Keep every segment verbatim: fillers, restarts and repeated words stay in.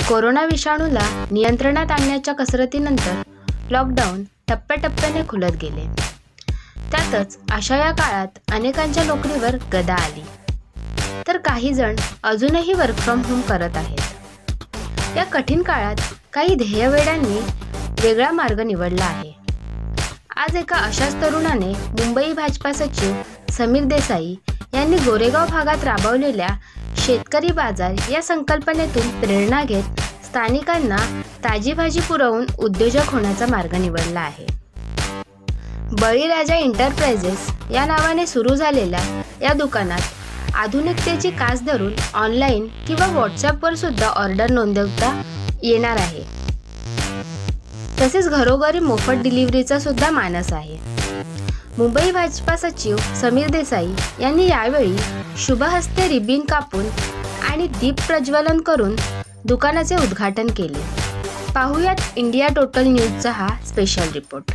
Corona विषाणूला नियंत्रणात आणण्याच्या कसरतीनंतर लॉकडाऊन टप्प्याटप्प्याने खुलत गेले. त्यातच अशा या काळात अनेकांच्या नोकरीवर गदा आली, तर काही जण अजूनही वर्क फ्रॉम होम करत आहेत. या कठीण काळात काही ध्येयवेड्यांनी वेगळा मार्ग निवडला आहे. आज एका अशाच तरुणाने मुंबई भाजपा सचिव समीर देसाई यांनी गोरेगाव भागात राबवलेल्या शेतकरी बाजार या संकल्पनेतून प्रेरणा घेत स्थानिकांना ताजी भाजी पुरवून उद्योजक होण्याचा मार्ग निवडला आहे. बळीराजा एंटरप्राइजेस या नावाने सुरू झालेल्या या दुकानात आधुनिकतेची कास धरून ऑनलाईन किंवा व्हॉट्सॲपवर सुद्धा ऑर्डर नोंदवता येणार आहे. तसेच घरोघरी मोफत डिलिव्हरीचा सुद्धा मानस आहे. मुंबई भाजपा सचिव समीर देसाई यांनी यावेळी शुभहस्ते रिबीन कापून आणि दीप प्रज्वलन करून दुकानाचे उद्घाटन केले. पाहुयात इंडिया टोटल न्यूजचा हा स्पेशल रिपोर्ट.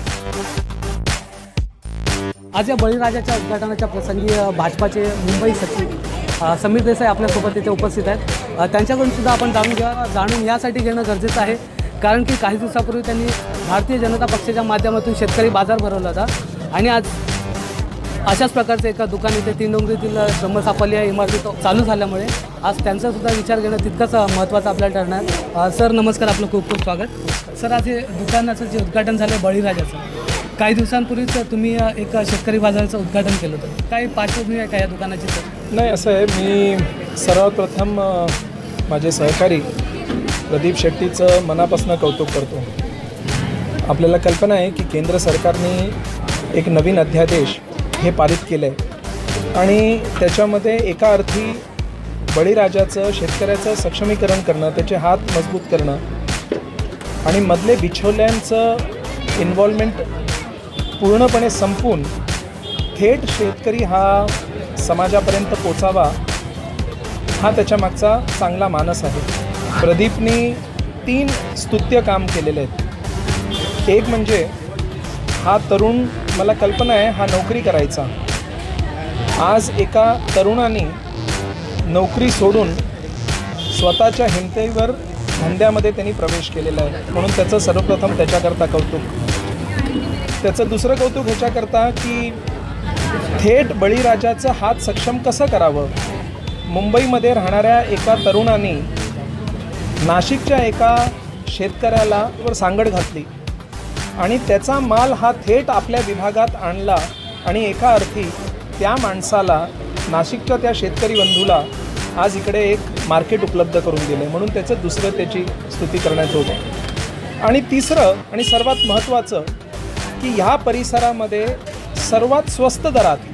आज या बळीराजाच्या उद्घाटनाच्या प्रसंगी भाजपाचे मुंबई सचिव समीर देसाई आपल्यासोबत इथे उपस्थित आहेत. त्यांच्याकडून सुद्धा आपण जाणून घ्या जाणून यासाठी घेणं गरजेचं आहे, कारण की काही दिवसापूर्वी त्यांनी भारतीय जनता पक्षाच्या माध्यमातून शेतकरी बाजार भरवला होता आणि आज अशाच प्रकारचं एका दुकान इथे तीन डोंगरीतील ब्रह्मसाफल्य या इमारतीत चालू झाल्यामुळे आज त्यांचा सुद्धा विचार घेणं तितकंच महत्त्वाचं आपल्याला ठरणार. सर नमस्कार, आपलं खूप खूप स्वागत. सर, आज हे दुकानाचं जे उद्घाटन झालं बळीराजाचं, काही दिवसांपूर्वीच तुम्ही एक शेतकरी बाजाराचं उद्घाटन केलं होतं. काही पार्श्वभूमी आहे का या दुकानाची? सर नाही, असं आहे, मी सर्वप्रथम माझे सहकारी प्रदीप शेट्टीचं मनापासून कौतुक करतो. आपल्याला कल्पना आहे की केंद्र सरकारने एक नवीन अध्यादेश हे पारित केलं आहे आणि त्याच्यामध्ये एका अर्थी बळीराजाचं शेतकऱ्याचं सक्षमीकरण करणं, त्याचे हात मजबूत करणं आणि मधले बिछोल्यांचं इन्व्हॉल्वमेंट पूर्णपणे संपून थेट शेतकरी हा समाजापर्यंत पोचावा, हा त्याच्यामागचा चांगला मानस आहे. प्रदीपनी तीन स्तुत्य काम केलेले आहेत. एक म्हणजे हा तरुण, मला कल्पना आहे हा नोकरी करायचा, आज एका तरुणाने नोकरी सोडून स्वतःच्या हिमतीवर धंद्यामध्ये त्यांनी प्रवेश केलेला आहे, म्हणून त्याचं सर्वप्रथम त्याच्याकरता कौतुक. त्याचं दुसरं कौतुक ह्याच्याकरता की थेट बळीराजाचं हात सक्षम कसं करावं. मुंबईमध्ये राहणाऱ्या एका तरुणाने नाशिकच्या एका शेतकऱ्याला वर सांगड घातली आणि त्याचा माल हा थेट आपल्या विभागात आणला आणि एका अर्थी त्या माणसाला, नाशिकच्या त्या शेतकरी बंधूला आज इकडे एक मार्केट उपलब्ध करून दिलं, म्हणून त्याचं दुसरं त्याची स्तुती करण्याचं होतं. आणि तिसरं आणि सर्वात महत्त्वाचं की ह्या परिसरामध्ये सर्वात स्वस्त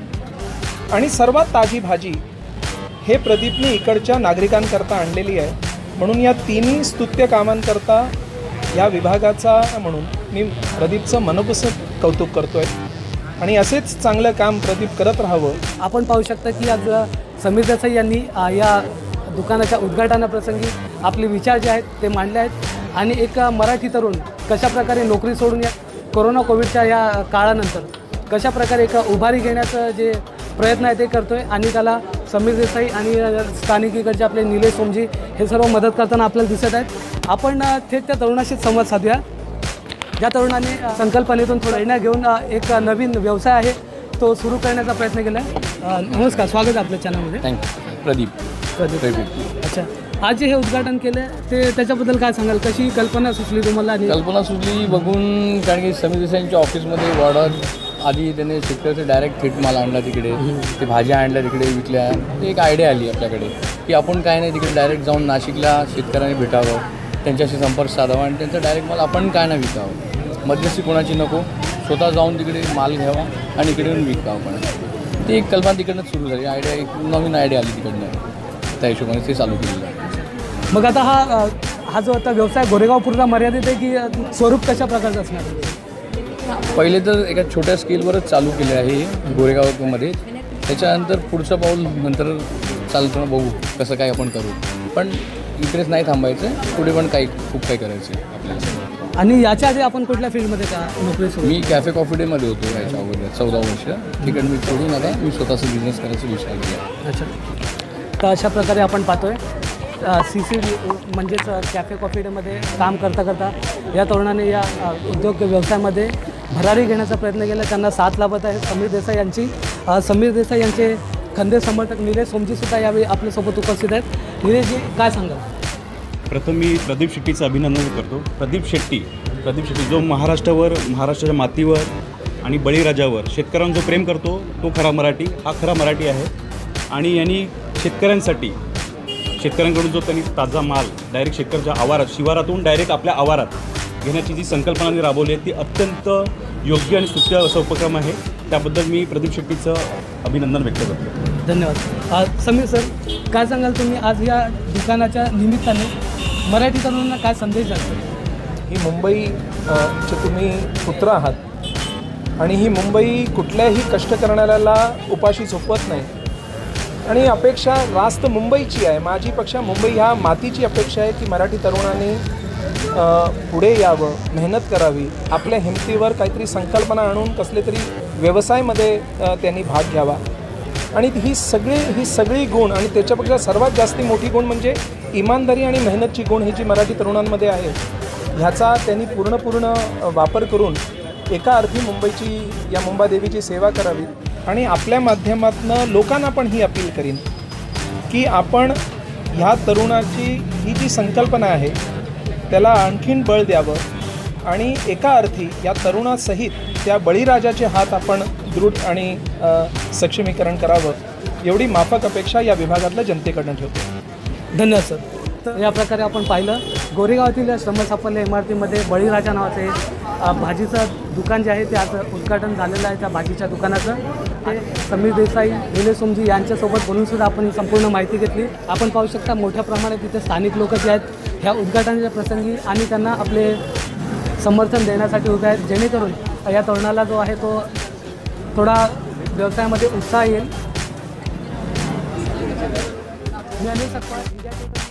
दरात आणि सर्वात ताजी भाजी हे प्रदीपने इकडच्या नागरिकांकरता आणलेली आहे. म्हणून या तिन्ही स्तुत्य कामांकरता या विभागाचा म्हणून मी प्रदीपचं मनोपासून कौतुक करतो आहे आणि असेच चांगलं काम प्रदीप करत राहावं. आपण पाहू शकता की आज समीर देसाई यांनी या दुकानाच्या उद्घाटनाप्रसंगी आपले विचार जे आहेत ते मांडले आहेत आणि एक मराठी तरुण कशाप्रकारे नोकरी सोडून या कोरोना कोविडच्या या काळानंतर कशाप्रकारे एक उभारी घेण्याचं जे प्रयत्न आहे ते करतो आहे आणि त्याला समीर देसाई आणि स्थानिक इकडचे आपले निलेश सोमजी हे सर्व मदत करताना आपल्याला दिसत आहेत. आपण थेट त्या तरुणाशीच संवाद साधूया, ज्या तरुणाने संकल्पनेतून थोडं प्रेरणा घेऊन एक नवीन व्यवसाय आहे तो सुरू करण्याचा प्रयत्न केला आहे. नमस्कार, स्वागत आहे आपल्या चॅनलमध्ये. थँक्यू. प्रदीप प्रदीप अच्छा, आज जे हे उद्घाटन केलं ते त्याच्याबद्दल काय सांगाल? कशी कल्पना सुचली तुम्हाला? कल्पना सुचली बघून, कारण की समीर देसाईंच्या ऑफिसमध्ये वॉर्डर आधी त्याने शेतकऱ्याचं डायरेक्ट थेट माल आणला, तिकडे ते भाज्या आणल्या, तिकडे विकल्या. ती एक आयडिया आली आपल्याकडे की आपण काय नाही तिकडे डायरेक्ट जाऊन नाशिकला शेतकऱ्यांनी भेटावं, त्यांच्याशी संपर्क साधावा आणि त्यांचा डायरेक्ट माल आपण काय नाही विकावं, मध्यस्थी कोणाची नको, स्वतः जाऊन तिकडे माल घ्यावा आणि इकडे येऊन विकावं. पण ती एक कल्पना तिकडनंच सुरू झाली, आयडिया एक नवीन आयडिया आली तिकडनं, त्या हिशोबाने ते चालू केलेलं आहे. मग आता हा हा जो आता व्यवसाय गोरेगाव पुरता मर्यादित आहे की स्वरूप कशा प्रकारचं असणार? पहिले तर एका छोट्या स्केलवरच चालू केले आहे गोरेगावमध्ये, त्याच्यानंतर पुढचं पाऊल नंतर चालताना बघू कसं काय आपण करू, पण इकडेच नाही थांबायचं, पुढे पण काही खूप काही करायचं आहे आपल्याला. आणि याच्या आधी आपण कुठल्या फील्डमध्ये का नोकरी सुरू? मी कॅफे कॉफी डेमध्ये होतो याच्या अगोदर चौदा वर्ष. तिकडे मी सोडून आता मी स्वतःचा बिझनेस करायचा विचार केला. अच्छा, तर अशा प्रकारे आपण पाहतोय सी सी डी म्हणजेच कॅफे कॉफी डेमध्ये काम करता करता या तरुणाने या अ, उद्योग व्यवसायामध्ये भरारी घेण्याचा प्रयत्न केला. त्यांना साथ लाभत आहे समीर देसाई यांची. अ, समीर देसाई यांचे खंदे समर्थक निलेश सोमजीसुद्धा यावेळी आपल्यासोबत उपस्थित आहेत. निलेशजी, काय सांगाल? प्रथम मी प्रदीप शेट्टीचं अभिनंदन करतो. प्रदीप शेट्टी प्रदीप शेट्टी जो महाराष्ट्रावर, महाराष्ट्राच्या मातीवर आणि बळीराजावर शेतकऱ्यांचं जो प्रेम करतो तो खरा मराठी, हा खरा मराठी आहे. आणि यांनी शेतकऱ्यांसाठी, शेतकऱ्यांकडून जो त्यांनी ताजा माल डायरेक्ट शेतकऱ्याच्या आवारात, शिवारातून डायरेक्ट आपल्या आवारात घेण्याची जी संकल्पना मी राबवली आहे ती अत्यंत योग्य आणि स्तुत्य असा उपक्रम आहे. त्याबद्दल मी प्रदीप शेट्टीचं अभिनंदन व्यक्त करतो. धन्यवाद. अ, समीर सर, काय सांगाल तुम्ही आज या दुकानाच्या निमित्ताने मराठी तरुणांना काय संदेश द्याल? ही मुंबई अ, चे तुम्ही पुत्र आहात आणि ही मुंबई कुठल्याही कष्ट करणाऱ्याला उपाशी झोपवत नाही. आणि अपेक्षा रास्त मुंबईची आहे. माझीपेक्षा मुंबई ह्या मातीची अपेक्षा आहे की मराठी तरुणांनी अ, पुढे यावं, मेहनत करावी, आपल्या हिमतीवर काहीतरी संकल्पना आणून कसले तरी व्यवसायामध्ये अ, त्यांनी भाग घ्यावा. आणि ही सगळी ही सगळी गुण आणि त्याच्यापेक्षा सर्वात जास्ती मोठी गुण म्हणजे इमानदारी आणि मेहनतची गुण ही जी मराठी तरुणांमध्ये आहे ह्याचा त्यांनी पूर्ण पूर्ण वापर करून एका अर्थी मुंबईची, या मुंबादेवीची सेवा करावी. आणि आपल्या माध्यमातून लोकांना पण ही अपील करीन की आपण ह्या तरुणाची ही जी संकल्पना आहे त्याला आणखीन बळ द्यावं आणि एका अर्थी या तरुणासहित त्या बळीराजाचे हात आपण दृढ आणि अ, सक्षमीकरण करावं, एवढी माफक अपेक्षा या विभागातल्या जनतेकडनं ठेवतो. धन्यवाद सर. तर या प्रकारे आपण पाहिलं गोरेगावातील श्रमसाफल्य इमारतीमध्ये बळीराजा नावाचे अ, भाजीचं दुकान जे आहे ते आज उद्घाटन झालेलं आहे. त्या भाजीच्या दुकानाचं ते समीर देसाई, निलेश सोमजी यांच्यासोबत बोलूनसुद्धा आपण ही संपूर्ण माहिती घेतली. आपण पाहू शकता मोठ्या प्रमाणात तिथे स्थानिक लोक जे आहेत ह्या उद्घाटनाच्या प्रसंगी आणि त्यांना आपले समर्थन देण्यासाठी उभे आहेत, जेणेकरून या तरुणाला जो आहे तो थोडा व्यवसायामध्ये उत्साह येईल. मी अनिल सकपाळ, इंडिया टुडे.